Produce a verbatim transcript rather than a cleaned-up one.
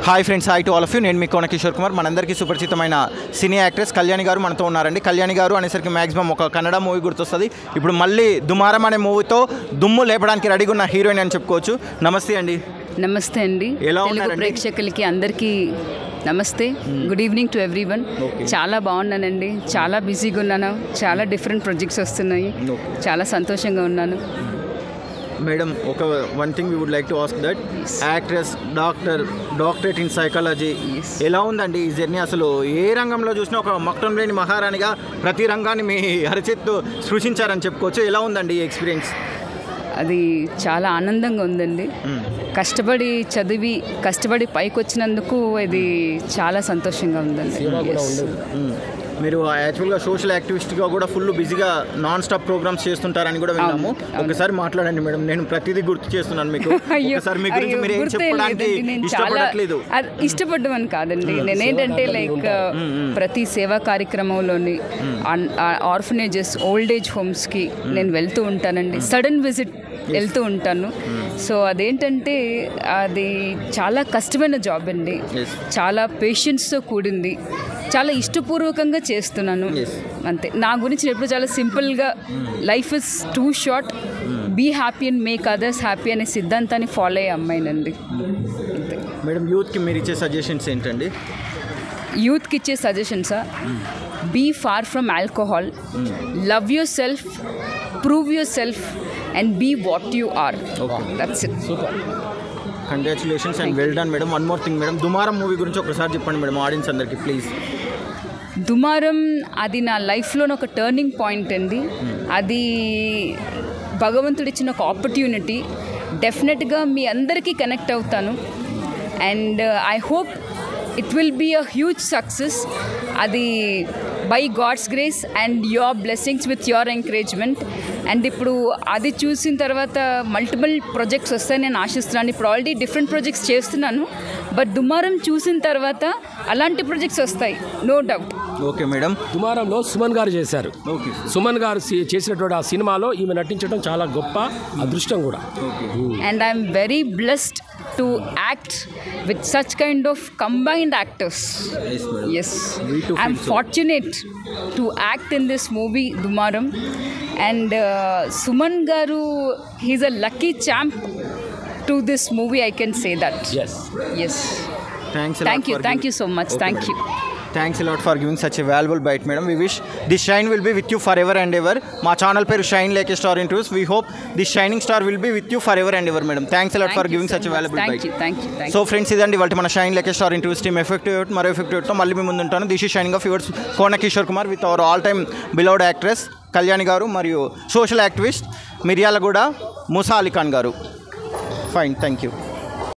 Hi friends, hi to all of you. నేను మీ కోన కిషోర్ కుమార్. మనందరికీ సుపరిచితమైన సినీ యాక్ట్రెస్ కళ్యాణి గారు మనతో ఉన్నారండి. కళ్యాణి గారు అనేసరికి మ్యాక్సిమం ఒక కన్నడ మూవీ గుర్తొస్తుంది. ఇప్పుడు మళ్ళీ దుమారం అనే మూవీతో దుమ్ము లేపడానికి రెడీగా ఉన్న హీరోయిన్ అని చెప్పుకోవచ్చు. నమస్తే అండి. నమస్తే అండి. తెలుగు ప్రేక్షకులకి అందరికీ నమస్తే. Good evening to everyone. చాలా బాగున్నానండి, చాలా బిజీగా ఉన్నాను, చాలా డిఫరెంట్ ప్రాజెక్ట్స్ వస్తున్నాయి, చాలా సంతోషంగా ఉన్నాను. మేడం, ఒక one thing we would like to ask that actress, doctor, doctorate in psychology, ఎలా ఉందండి ఈ జర్నీ? అసలు ఏ రంగంలో చూసినా ఒక మక్తం లేని మహారాణిగా ప్రతి రంగాన్ని మీ అరచేత్తో సృష్టించారని చెప్పుకోవచ్చు. ఎలా ఉందండి ఈ ఎక్స్పీరియన్స్? అది చాలా ఆనందంగా ఉందండి. కష్టపడి చదివి కష్టపడి పైకి వచ్చినందుకు ఇది చాలా సంతోషంగా ఉందండి. మీరు యాక్చువల్గా సోషల్ యాక్టివిస్ట్గా కూడా ఫుల్ బిజీగా నాన్ స్టాప్ ప్రోగ్రామ్స్ చేస్తుంటారని కూడా విన్నాము. ఒకసారి మాట్లాడండి మేడం, నేను ప్రతిదీ గుర్తు చేస్తున్నాను మీకు. ఒకసారి మీ గురించి మీరు ఏం చెప్పడానికి ఇష్టపడట్లేదు? ఇష్టపడ్డం అని కాదండి, నేనేంటంటే లైక్ ప్రతి సేవా కార్యక్రమంలోని ఆర్ఫనేజెస్, ఓల్డ్ ఏజ్ హోమ్స్కి నేను వెళ్తూ ఉంటానండి. సడన్ విజిట్ వెళ్తూ ఉంటాను. సో అదేంటంటే అది చాలా కష్టమైన జాబ్ అండి, చాలా పేషెన్స్తో కూడింది, చాలా ఇష్టపూర్వకంగా చేస్తున్నాను అంతే. నా గురించి ఎప్పుడు చాలా సింపుల్గా life is too short, be happy and make others happy అనే సిద్ధాంతాన్ని ఫాలో అయ్యే అమ్మాయినండి అంతే. మేడం, యూత్కి మీరు ఇచ్చే సజెషన్స్ ఏంటండి? యూత్కి ఇచ్చే సజెషన్సా? Be far from alcohol, love yourself, prove yourself and be what you are. Okay, that's it. Super. Congratulations and well done madam. One more thing madam, Dumaram movie గురించి ఒకసారి చెప్పండి మేడం ఆడియన్స్ అందరికి please. దుమారం అది నా లైఫ్లో ఒక turning point అండి. అది భగవంతుడు ఇచ్చిన ఒక ఆపర్చునిటీ. డెఫినెట్గా మీ అందరికీ కనెక్ట్ అవుతాను and I hope it will be a huge success. అది by God's grace and your blessings with your encouragement. And ఇప్పుడు అది చూసిన తర్వాత మల్టిపుల్ ప్రాజెక్ట్స్ వస్తాయని నేను ఆశిస్తున్నాను. ఇప్పుడు ఆల్రెడీ డిఫరెంట్ ప్రాజెక్ట్స్ చేస్తున్నాను, బట్ దుమారం చూసిన తర్వాత అలాంటి ప్రాజెక్ట్స్ వస్తాయి, నో డౌట్. Okay madam. దుమారంలో సుమన్ గారు చేశారు. ఓకే, సుమన్ గారు చేసినటువంటి ఆ సినిమాలో ఈమె నటించడం చాలా గొప్ప అదృష్టం కూడా. And I'm very blessed to act with such kind of combined actors. Yes, madam. Yes, I'm fortunate to act in this movie Dumaram, and uh, Suman Garu, he's a lucky champ to this movie, I can say that. Yes, yes. Thanks a lot. Thank you, thank you so much. Okay, thank madam. you. Thanks a lot for giving such a valuable bite madam. We wish this shine will be with you forever and ever. మా channel పేరు shine lake star interviews. We hope this shining star will be with you forever and ever madam. Thanks a lot for giving such a valuable bite. So friends, ఇదండి వాళ్ళ మన shine lake star interviews team effective మరో ఎఫెక్టివ్తో మళ్ళీ మీ ముందు ఉంటాను. This is shining of yours Kona Kishore Kumar with our all time beloved actress Kalyani garu మరియు social activist Miryalaguda Musa Ali Khan garu. Fine, thank you.